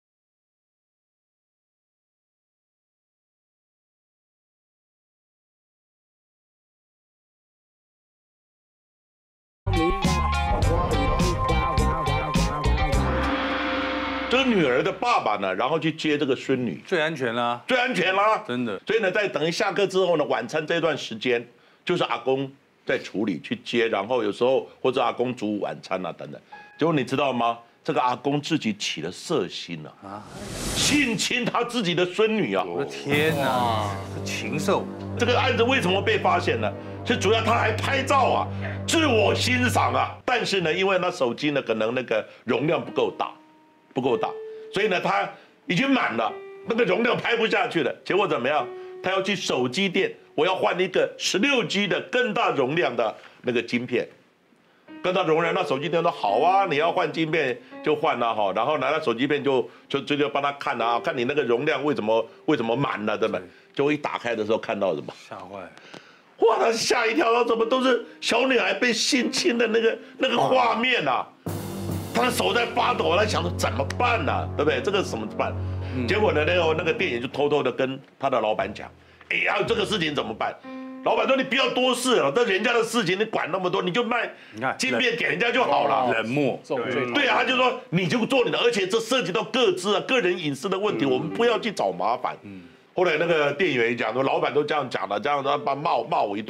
这个女儿的爸爸呢，然后去接这个孙女， 最安全啦， 最安全啦， 真的。 所以呢，在等于下课之后呢，晚餐这段时间，就是阿公在处理去接，然后有时候或者阿公煮晚餐啊等等。结果你知道吗？这个阿公自己起了色心了啊，性侵他自己的孙女啊！ 我的天哪，这禽兽！ 这个案子为什么被发现呢？是主要他还拍照啊，自我欣赏啊。但是呢，因为他手机呢可能那个容量不够大。不够大，所以呢，他已经满了，那个容量拍不下去了。结果怎么样？他要去手机店，我要换一个十六 G 的更大容量的那个晶片，更大容量。那手机店说好啊，你要换晶片就换了哈。然后拿到手机片就就就就帮他看啊，看你那个容量为什么为什么满了，对不对？结果一打开的时候看到什么？ 吓坏了！ 哇，他吓一跳，他怎么都是小女孩被性侵的那个那个画面啊！他的手在发抖，他想着怎么办呢、啊？对不对？这个怎么办？嗯、结果呢，那个那个店员就偷偷的跟他的老板讲：“哎呀，这个事情怎么办？”老板说：“你不要多事了，这人家的事情你管那么多，你就卖晶片给人家就好了。” 冷漠， 对啊，他就说你就做你的，而且这涉及到个资啊、个人隐私的问题，我们不要去找麻烦。嗯。后来那个店员讲说，老板都这样讲了，这样他骂骂我一顿，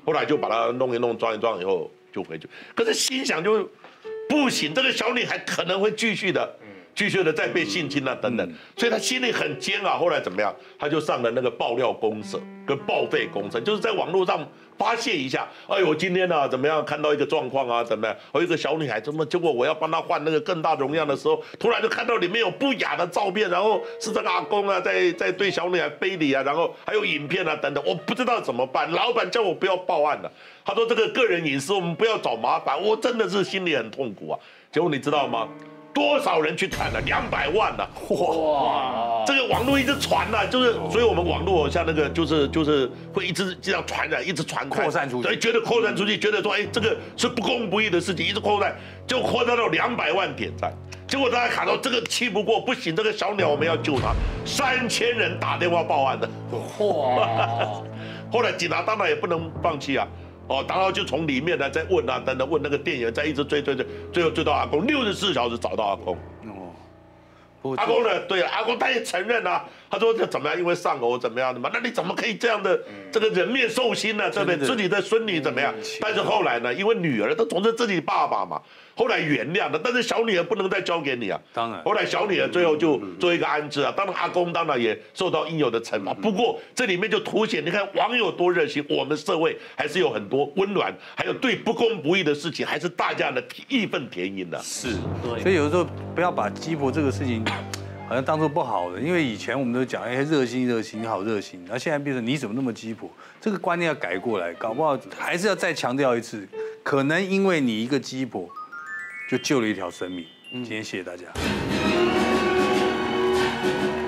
后来就把他弄一弄、装一装以后就回去。可是心想就不行，这个小女孩可能会继续的。继续的再被性侵啊等等，所以他心里很煎熬。后来怎么样？他就上了那个爆料公社跟报废公社，就是在网络上发泄一下。哎呦，今天啊怎么样？看到一个状况啊怎么样？有一个小女孩怎么？结果我要帮她换那个更大容量的时候，突然就看到里面有不雅的照片，然后是这个阿公啊在在对小女孩非礼啊，然后还有影片啊等等，我不知道怎么办。老板叫我不要报案了，他说这个个人隐私我们不要找麻烦。我真的是心里很痛苦啊。结果你知道吗？多少人去看了？两百万了！哇，这个网络一直传啊，就是，所以我们网络像那个，就是就是会一直这样传染，一直传扩散出去， 对，觉得扩散出去，觉得说，哎，这个是不公不义的事情，一直扩散，就扩散到两百万点赞。结果大家看到这个气不过，不行，这个小鸟我们要救它，三千人打电话报案的。哇！后来警察当然也不能放弃啊。哦，然后就从里面呢再问啊，等等问那个店员，再一直追追追，最后追到阿公，六十四小时找到阿公。哦，阿公呢？对啊，阿公他也承认啊，他说这怎么样？因为丧偶怎么样的嘛？那你怎么可以这样的这个人面兽心呢？对不对？自己的孙女怎么样？但是后来呢，因为女儿她总是自己爸爸嘛，后来原谅了，但是小女儿不能再交给你啊。 当然， 后来小女儿最后就做一个安置啊，当然阿公当然也受到应有的惩罚。不过这里面就凸显，你看网友多热心，我们社会还是有很多温暖，还有对不公不义的事情，还是大家的义愤填膺的。 是，所以有的时候不要把鸡婆这个事情好像当作不好的，因为以前我们都讲，哎，热心热心，你好热心，然后现在变成你怎么那么鸡婆？这个观念要改过来，搞不好还是要再强调一次，可能因为你一个鸡婆，就救了一条生命。今天谢谢大家。